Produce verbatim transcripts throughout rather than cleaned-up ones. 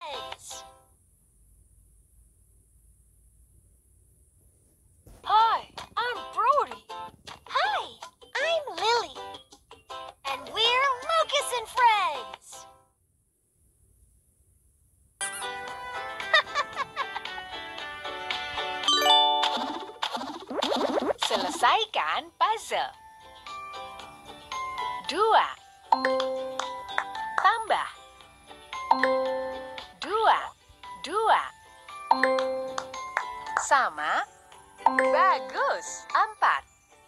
friends. Hi, I'm Brody. Hi, I'm Lily. And we're Lucas and Friends. Selesaikan puzzle. Dua. Tambah. Dua. Dua. Sama. Bagus. Empat.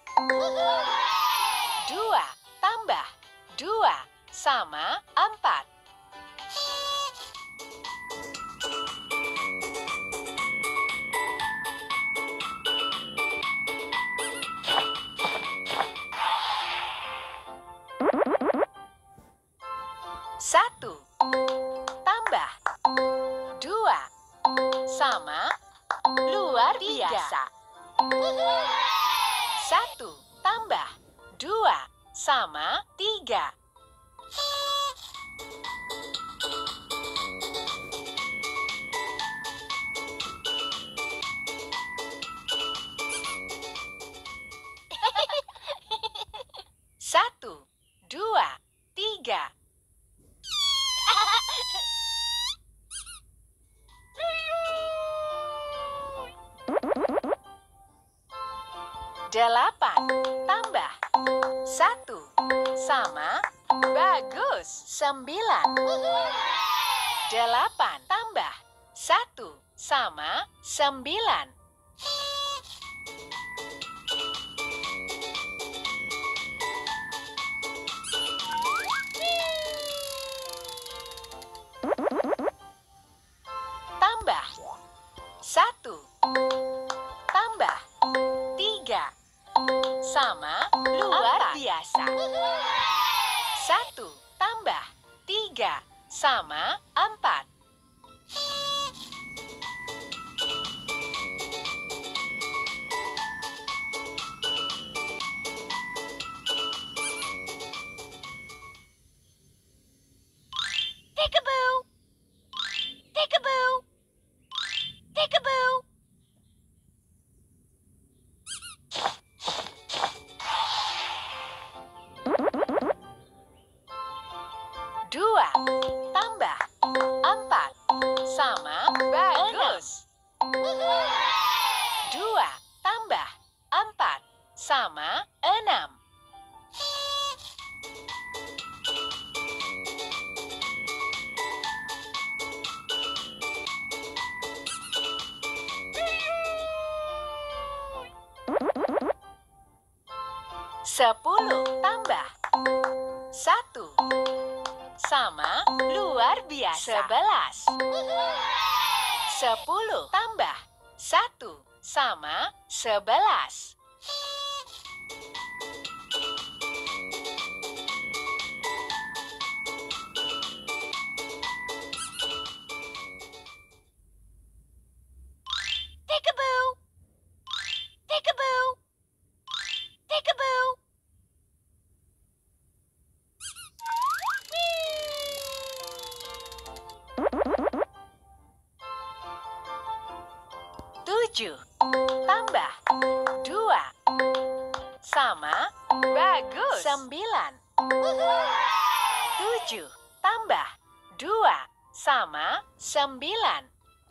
Dua. Tambah. Dua. Sama. Empat. Satu. Tambah. Dua. Sama. Luar biasa. Satu. Tambah. Dua. Sama. Tiga. Satu. Dua. Tiga. Delapan. Tambah. Satu. Sama. Bagus. Sembilan. Delapan. Tambah. Satu. Sama. Sembilan. Tambah. Satu. Tambah. Tiga. Sama. Luar biasa. Satu. Tambah. Tiga. Sama. Empat. Peekaboo. Peekaboo. Peekaboo. Dua. Tambah. Empat. Sama. Bagus. Dua. Tambah. Empat. Sama. Enam. Sepuluh. Tambah. Satu. Sama. Luar biasa. Sebelas. Sepuluh. Tambah. Satu. Sama. Sebelas. Peekaboo. Peekaboo. Peekaboo. Tujuh. Tambah. Dua. Sama. Bagus. Sembilan. Tujuh. Tambah. Dua. Sama. Sembilan.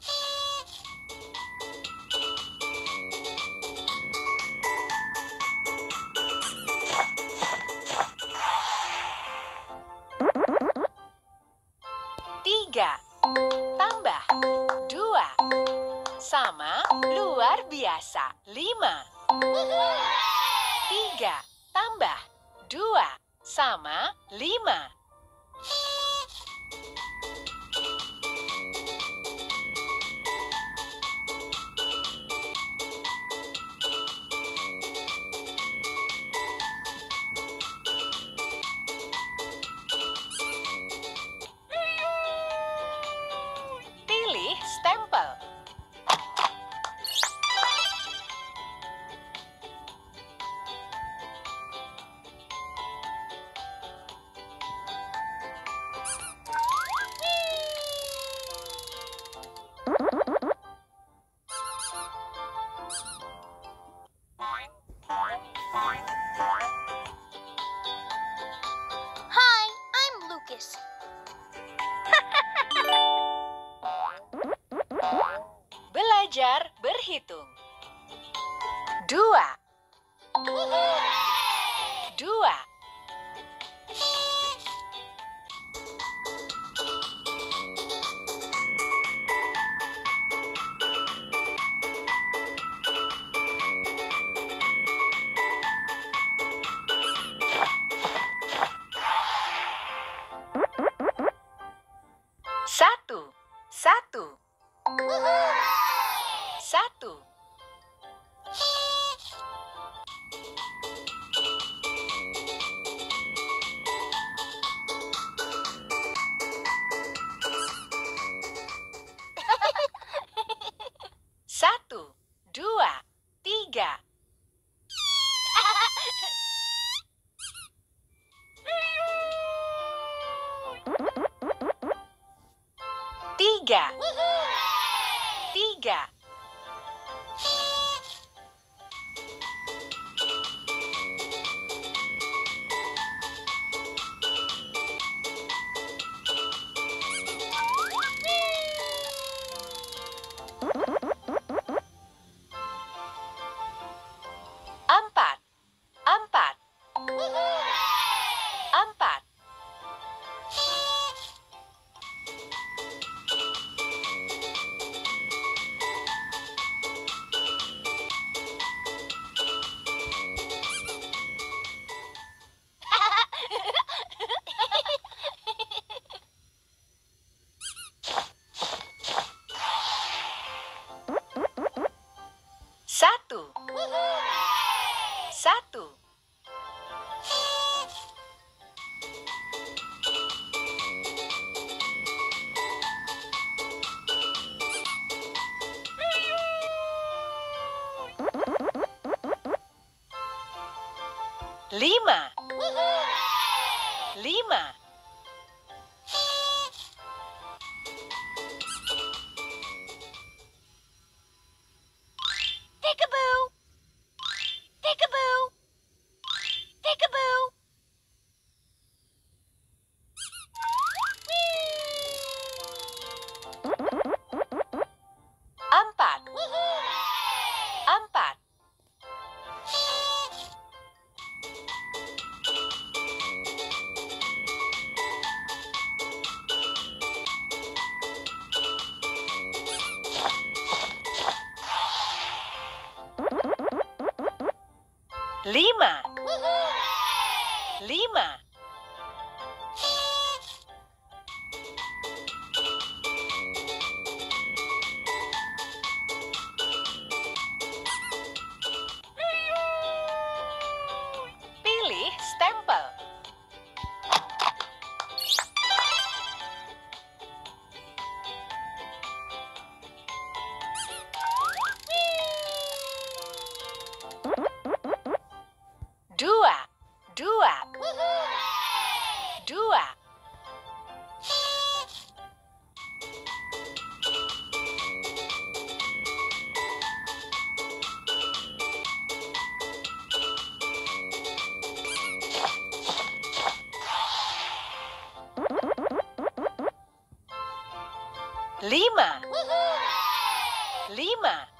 Tiga. Tambah. Dua. Sama. Luar biasa. Lima. Tiga. Tambah. Dua. Sama. Lima. Pilih stempel. Hitung. Dua. Dua. Satu. Satu. Satu. Satu, dua, tiga. Tiga. Tiga. Empat. Empat. Empat. Satu. Satu. Lima. Lima. Peekaboo. Peekaboo. Peekaboo. Empat. Empat. Lima. Lima. Pilih stempel. Dua. Dua. Dua. Lima. Lima.